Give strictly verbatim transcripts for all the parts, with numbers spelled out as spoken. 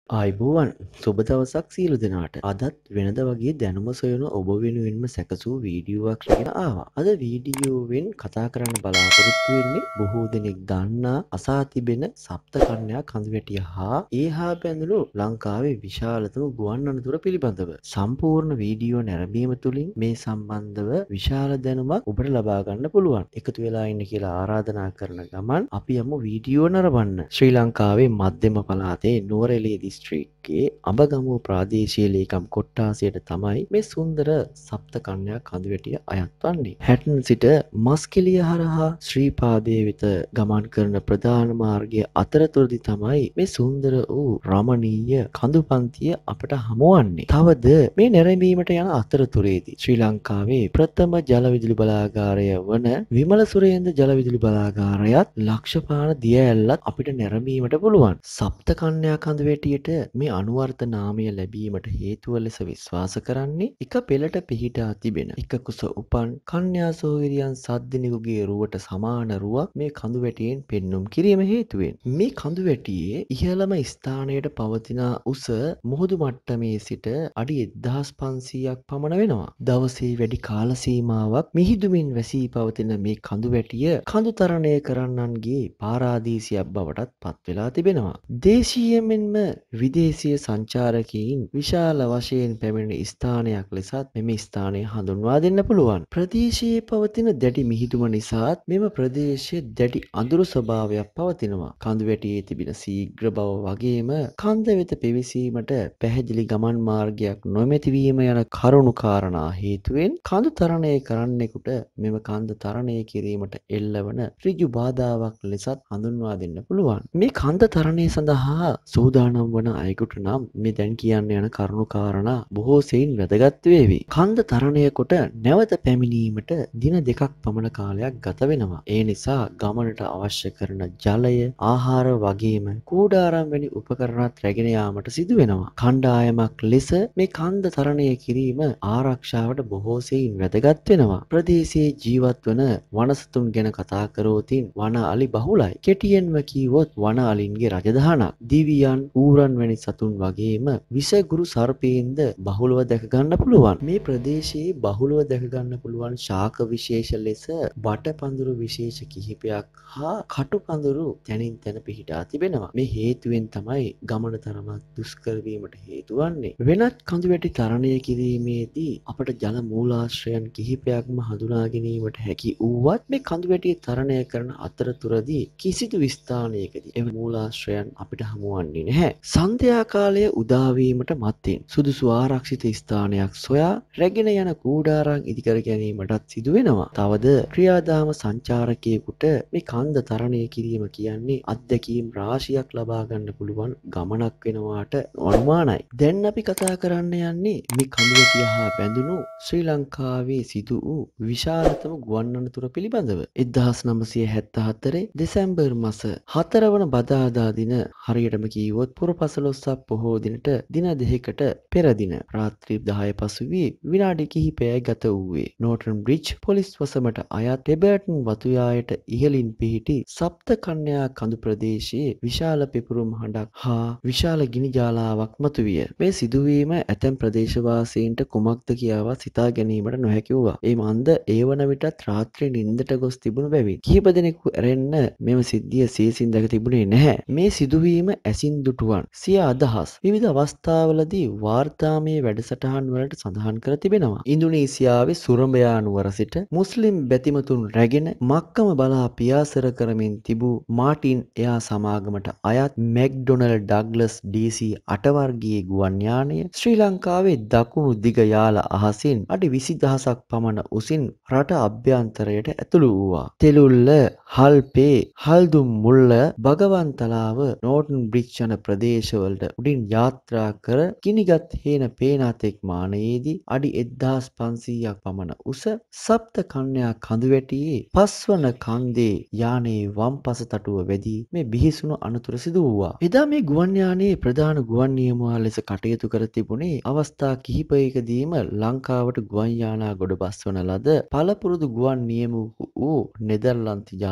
ආයිබෝවන් සුබ දවසක් සියලු දෙනාට. අදත් වෙනද වගේ දැනුම සොයන ඔබ වෙනුවෙන්ම සැකසූ වීඩියෝවක් රැගෙන ආවා. අද වීඩියෝවෙන් කතා කරන්න බලාපොරොත්තු වෙන්නේ බොහෝ දෙනෙක් දන්නා අසා තිබෙන සප්තකන්‍යා කඳුවැටිය හා ඒ හා බැඳුණු ලංකාවේ විශාලතම ගුවන් අනතුර පිළිබඳව. සම්පූර්ණ වීඩියෝ නැරඹීම තුළින් මේ සම්බන්ධව විශාල දැනුමක් ඔබට ලබා ගන්න පුළුවන්. එකතු වෙලා ඉන්න කියලා ආරාධනා කරන ගමන් අපි යමු වීඩියෝ නරඹන්න. ශ්‍රී ලංකාවේ මධ්‍යම පළාතේ නුවරඑළිය දිස්ත්‍රික්කයේ අඹගමුව ප්‍රාදේශීය ලේකම් කොට්ටාසයට තමයි මේ සුන්දර සප්තකන්‍යා කඳුවැටිය අයත් වන්නේ. හැටන් සිට මස්කෙලිය හරහා ශ්‍රීපාදයේ වෙත ගමන් කරන ප්‍රධාන මාර්ගය අතරතුරදී තමයි මේ සුන්දර වූ රමණීය කඳු පන්තිය අපට හමුවන්නේ. තවද මේ නැරඹීමට යන අතරතුරේදී ශ්‍රී ලංකාවේ ප්‍රථම ජල විදුලි බලාගාරය වන විමල සුරේන්ද්‍ර ජල විදුලි බලාගාරයත් ලක්ෂපාන දිය ඇල්ලත් අපිට නැරඹීමට පුළුවන්. සප්තකන්‍යා කඳුවැටියට මේ අනුවර්ත නාමය ලැබීමට හේතුව ලෙස විශ්වාස කරන්නේ එක පෙළට පිහිටා තිබෙන එක කුස උපන් කන්‍යා සෝවිරියන් සද්දෙනෙකුගේ රුවට සමාන රුවක් මේ කඳුවැටියෙන් පෙන්눔 කිරීම හේතුවෙන්. මේ කඳුවැටියේ ඉහළම ස්ථානයට පවතින උස මුහුදු මට්ටමේ සිට අඩි එක්දාස් පන්සීයක් පමණ වෙනවා. දවසේ වැඩි කාල සීමාවක් මිහිදුමින් වැසී පවතින මේ කඳුවැටිය කඳු තරණය කරන්නන්ගේ පාරාදීසියක් බවටත් පත් වෙලා තිබෙනවා. දේශීය මෙන්ම විදේශීය සංචාරකයින් විශාල වශයෙන් පැමිණෙන ස්ථානයක් ලෙසත් මෙම ස්ථානය හඳුන්වා දෙන්න පුළුවන්. ප්‍රදේශයේ පවතින දැඩි මිහිදුම නිසාත් මෙම ප්‍රදේශයේ දැඩි අඳුරු ස්වභාවයක් පවතිනවා. කඳුවැටියේ තිබෙන ශීඝ්‍ර බව වගේම කන්ද වෙත පිවිසීමට පැහැදිලි ගමන් මාර්ගයක් නොමැති වීම යන කරුණු කාරණා හේතුවෙන් කඳු තරණය කරන්නෙකුට මෙම කන්ද තරණය කිරීමට එල්ලවන ඍජු බාධාවක් ලෙසත් හඳුන්වා දෙන්න පුළුවන්. මේ කන්ද තරණය සඳහා සූදානම් වන අයෙකුට නම් මේ දැන් කියන්න යන කරුණු කාරණා බොහෝ සෙයින් වැදගත් වේවි. කන්ද තරණය කොට නැවත පැමිණීමට දින දෙකක් පමණ කාලයක් ගත වෙනවා. ඒ නිසා ගමනට අවශ්‍ය කරන ජලය, ආහාර වගේම කූඩාරම් වැනි උපකරණත් රැගෙන යාමට සිදු වෙනවා. කණ්ඩායමක් ලෙස මේ කන්ද තරණය කිරීම ආරක්ෂාවට බොහෝ සෙයින් වැදගත් වෙනවා. ප්‍රදේශයේ ජීවත් වන වනසතුන් ගැන කතා කරෝතින් වන අලි බහුලයි. කෙටියෙන්ම කීවොත් වන අලින්ගේ රජදහනක්. දිවියන්, ඌරන් වැනි සතුන් වගේම විසගුරු සර්පයින්ද බහුලව දැක ගන්න පුළුවන්. මේ ප්‍රදේශයේ බහුලව දැක ගන්න පුළුවන් ශාක විශේෂ ලෙස බටපඳුරු විශේෂ කිහිපයක් හා කටුපඳුරු තැනින් තැන පිහිටා තිබෙනවා. මේ හේතුවෙන් තමයි ගමන තරමක් දුෂ්කර වීමට හේතු වන්නේ. වෙනත් කඳුවැටි තරණය කිරීමේදී අපට ජල මූලාශ්‍රයන් කිහිපයක්ම හඳුනා ගැනීමට හැකි වුවත් මේ කඳුවැටිය තරණය කරන අතරතුරදී කිසිදු ස්ථානයකදී එම මූලාශ්‍රයන් අපිට හමුවන්නේ නැහැ. සන්ධ්‍යා කාලය උදා වීමට මත්තෙන් සුදුසු ආරක්ෂිත ස්ථානයක් සොයා රැගෙන යන කූඩාරම් ඉදිකර ගැනීමටත් සිදු වෙනවා. තවද ක්‍රියාදාම සංචාරකයෙකුට මේ කන්ද තරණය කිරීම කියන්නේ අත්දැකීම් රාශියක් ලබා ගන්න පුළුවන් ගමනක් වෙනවාට අනුමානයි. දැන් අපි කතා කරන්න යන්නේ මේ කඳුවැටිය හා බැඳුණු ශ්‍රී ලංකාවේ සිදු වූ විශාලතම ගුවන් අනතුර පිළිබඳව. එක්දාස් නවසිය හැත්තෑ හතර දෙසැම්බර් මාස හතර වන බදාදා දින හරියටම කීවොත් පුරපසළොස්වක පොහෝ දිනට දින දෙකකට පෙර දින රාත්‍රී දහය පසුවී විනාඩි කිහිපයයි ගත වූයේ නෝටන් බ්‍රිජ් පොලිස් වසමට අයත් ටෙබර්ටන් වතුයායට ඉහළින් පිහිටි සප්තකන්‍යා කඳු ප්‍රදේශයේ විශාල පිපුරුම් හඬක් හා විශාල ගිනි ජාලාවක් මතුවිය. මේ සිදුවීම ඇතැම් ප්‍රදේශවාසීන්ට කුමක්ද කියාවත් සිතා ගැනීමට නොහැකි වුණා. ඒ මන්ද ඒ වන විටත් රාත්‍රී නිින්දට ගොස් තිබුණු බැවින් කිහිප දෙනෙකු ඇරෙන්න මෙම සිද්ධිය සියසින් දැක තිබුණේ නැහැ. මේ සිදුවීම ඇසින් දුටුවන් සිය අදහස් විවිධ අවස්ථාවලදී වාර්තාමය වැඩසටහන් වලට සඳහන් කර තිබෙනවා. ඉන්දුනීසියාවේ සුරඹයා නුවර සිට මුස්ලිම් බැතිමතුන් රැගෙන මක්කම බලා පියාසර කරමින් තිබූ මාටින් එයා සමාගමට අයත් මැක්ඩොනල්ඩ් ඩග්ලස් ඩී සී අට වර්ගයේ ගුවන් යානය ශ්‍රී ලංකාවේ දකුණු දිග යාල අහසින් අඩි විසි දහසක් පමණ උසින් රට අභ්‍යන්තරයට ඇතුළු වූවා. තෙලුල්ල, හල්පේ, හල්දුම් මුල්ල, භගවන්තලාව, නෝටන් බ්‍රිජ් යන ප්‍රදේශවලට උඩින් යාත්‍රා කර ගිනිගත් හේන පේනාතෙක් මානයේදී අඩි එක්දාස් පන්සීයක් පමණ උස සප්තකන්‍යා කඳුවැටියේ පස්වන කන්දේ යානයේ වම් පස තටුව වැදී මේ බිහිසුණු අනතුර සිදු වූවා. එදා මේ ගුවන් යානයේ ප්‍රධාන ගුවන් නියමුවා ලෙස කටයුතු කර තිබුණේ අවස්ථා කිහිපයකදීම ලංකාවට ගුවන් යානා ගොඩ බස්වන ලද පළපුරුදු ගුවන් නියමුවෙකු වූ නෙදර්ලන්ත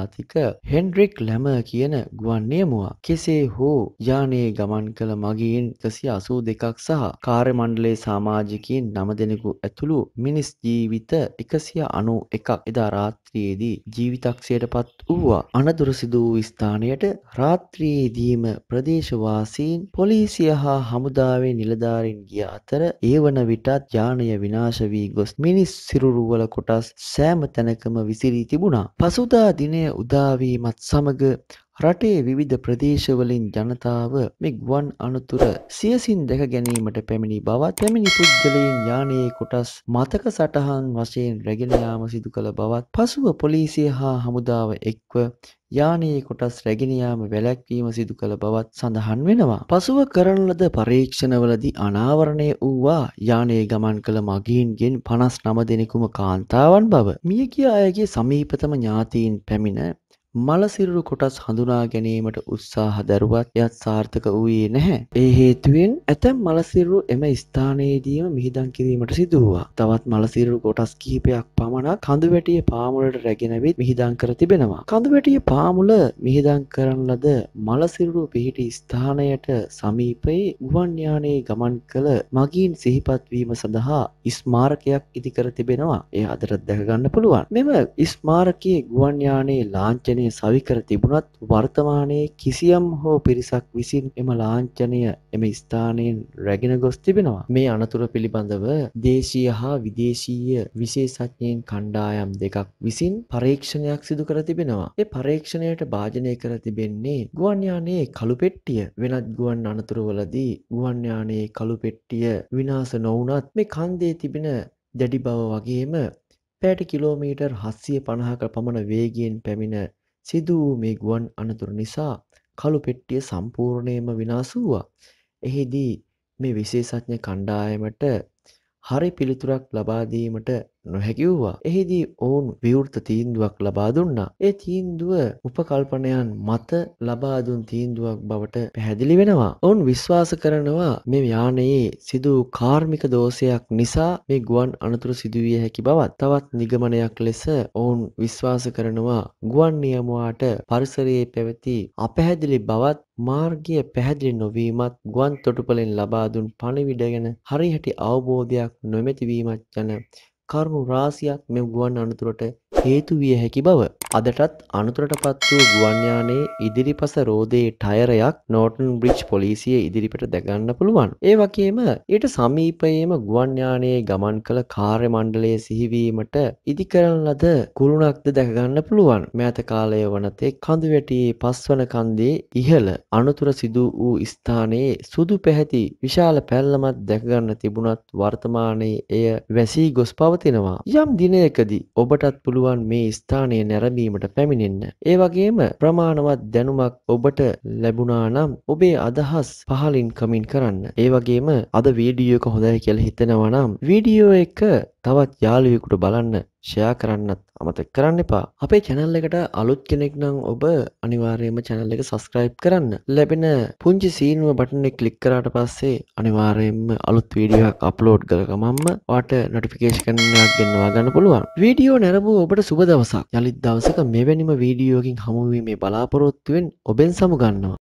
ජාතික හෙන්ඩ්‍රික් ලැමර් කියන ගුවන් නියමුවා. කෙසේ හෝ යානයේ ගමන් කළ මගීන් එකසිය අසූ දෙකක් සහ කාර්ය මණ්ඩලයේ සමාජිකයින් නව දෙනෙකු ඇතුළු මිනිස් ජීවිත එකසිය අනූ එකක් එදා රාත්‍රියේදී ජීවිතක්ෂයට පත් වූවා. අනතුර සිදු වූ ස්ථානයට රාත්‍රියේදීම ප්‍රදේශවාසීන් පොලිසිය හා හමුදාවේ නිලධාරීන් ගිය අතර ඒ වන විටත් යානය විනාශ වී ගොස් මිනිස් සිරුරුවල කොටස් සෑම තැනකම විසිරී තිබුණා. පසුදා දිනය උදාවීමත් සමග රටේ විවිධ ප්‍රදේශවලින් ජනතාව මේ ගුවන් අනතුර සියසින් දැක ගැනීමට පැමිණි බවත් පැමිණි පුද්ගලයන් යානයේ කොටස් මතක සටහන් වශයෙන් රැගෙන යාම සිදු කළ බවත් පසුව පොලිසිය හා හමුදාව එක්ව යානයේ කොටස් රැගෙන යාම වැළැක්වීම සිදු කළ බවත් සඳහන් වෙනවා. පසුව කරන ලද පරීක්ෂණවලදී අනාවරණය වූවා යානයේ ගමන් කළ මගීන්ගෙන් පනස් නව දෙනෙකුම කාන්තාවන් බව. මියගිය අයගේ සමීපතම ඥාතීන් පැමිණ මලසිරුරු කොටස් හඳුනා ගැනීමට උත්සාහ දැරුවත් එයත් සාර්ථක වූයේ නැහැ. ඒ හේතුවෙන් ඇතැම් මලසිරුරු එම ස්ථානයේදීම මිහිදන් කිරීමට සිදු වුණා. තවත් මලසිරුරු කොටස් කිහිපයක් පමණක් කඳුවැටිය පාමුලට රැගෙන විත් මිහිදන් කර තිබෙනවා. කඳුවැටිය පාමුල මිහිදන් කරන ලද මලසිරුරු පිහිටි ස්ථානයට සමීපයේ ගුවන් යානයේ ගමන් කළ මගීන් සිහිපත් වීම සඳහා ස්මාරකයක් ඉදි කර තිබෙනවා. එය අදටත් දැක ගන්න පුළුවන්. මෙම ස්මාරකයේ ගුවන් යානයේ ලාංඡනය සවිකර තිබුණත් වර්තමානයේ කිසියම් හෝ පිරිසක් විසින් එම ලාංඡනය එම ස්ථානයෙන් රැගෙන ගොස් තිබෙනවා. මේ අනතුර පිළිබඳව දේශීය හා විදේශීය විශේෂඥයින් කණ්ඩායම් දෙකක් විසින් පරීක්ෂණයක් සිදු කර තිබෙනවා. ඒ පරීක්ෂණයට භාජනය කර තිබෙන්නේ ගුවන් යානයේ කළු පෙට්ටිය. වෙනත් ගුවන් අනතුරුවලදී ගුවන් යානයේ කළු පෙට්ටිය විනාශ නොවුනත් මේ කන්දේ තිබෙන දැඩි බව වගේම පැයට කිලෝමීටර් හත්සිය පනහක පමණ වේගයෙන් පැමිණ සිදු වූ මේ ගුවන් අනතුර නිසා කළු පෙට්ටිය සම්පූර්ණයෙන්ම විනාශ වුණා. එහිදී මේ විශේෂඥ කණ්ඩායමට හරි පිළිතුරක් ලබා දීමට නොහැකි වුණා. එහිදී ඔවුන් විවෘත තීන්දුවක් ලබා දුන්නා. ඒ තීන්දුව උපකල්පනයන් මත ලබා දුන් තීන්දුවක් බවට පැහැදිලි වෙනවා. ඔවුන් විශ්වාස කරනවා මේ යානයේ සිදු කාර්මික දෝෂයක් නිසා මේ ගුවන් අනතුර සිදුවිය හැකි බවත්. තවත් නිගමනයක් ලෙස ඔවුන් විශ්වාස කරනවා ගුවන් නියමුවාට පරිසරයේ පැවති අපැහැදිලි බවත් මාර්ගය පැහැදිලි නොවීමත් ගුවන් තොටුපළෙන් ලබා දුන් පණිවිඩ ගැන හරිහැටි අවබෝධයක් නොමැති වීමත් යන කරුණු රාශියක් මෙම ගුවන් අනතුරට හේතු විය හැකි බව. අදටත් අනතුරටපත් වූ ගුවන් යානයේ ඉදිරිපස රෝදයේ ටයරයක් නෝටන් බ්‍රිජ් පොලිසිය ඉදිරිපිට දැකගන්න පුළුවන්. ඒ වගේම ඊට සමීපයේම ගුවන් යානයේ ගමන් කළ කාර්ය මණ්ඩලයේ සිහිවීමට ඉදි කරන ලද කුළුණක්ද දැකගන්න පුළුවන්. මෑත කාලය වනතේ කඳුවැටියේ පස්වන කන්දේ ඉහළ අනතුර සිදු වූ ස්ථානයේ සුදු පැහැති විශාල පැල්ලමක් දැකගන්න තිබුණත් වර්තමානයේ එය වැසී ගොස් පවතිනවා. යම් දිනයකදී ඔබටත් පුළුවන් මේ ස්ථානය නැරඹීමට පැමිණෙන්න. ඒ වගේම ප්‍රමාණවත් දැනුමක් ඔබට ලැබුණා නම් ඔබේ අදහස් පහලින් කමෙන්ට් කරන්න. ඒ වගේම අද වීඩියෝ එක හොඳයි කියලා හිතෙනවා නම් වීඩියෝ එක තවත් යාළුවෙකුට බලන්න ෂෙයා කරන්නත් අමතක කරන්න එපා. අපේ channel එකට අලුත් කෙනෙක් නම් ඔබ අනිවාර්යයෙන්ම channel එක subscribe කරන්න. ලැබෙන පුංචි සීනුව බටන් එක ක්ලික් කරාට පස්සේ අනිවාර්යයෙන්ම අලුත් වීඩියෝ එකක් අප්ලෝඩ් කළ ගමන්ම ඔයාට notification එකක් ගෙන්වා ගන්න පුළුවන්. වීඩියෝ නැරඹුව ඔබට සුබ දවසක්. යලිත් දවසක මෙවැනිම වීඩියෝ එකකින් හමු වීමේ බලාපොරොත්තුවෙන් ඔබෙන් සමු ගන්නවා.